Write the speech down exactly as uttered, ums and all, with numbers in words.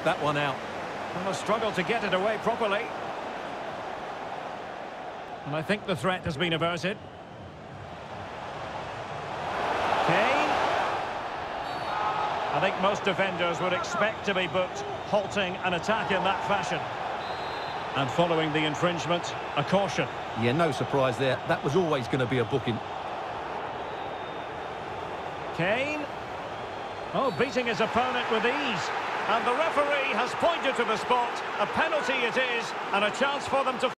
that one out. And a struggle to get it away properly. And I think the threat has been averted. Kane. I think most defenders would expect to be booked, halting an attack in that fashion. And following the infringement, a caution. Yeah, no surprise there. That was always going to be a booking. Kane. Oh, beating his opponent with ease. And the referee has pointed to the spot. A penalty it is, and a chance for them to...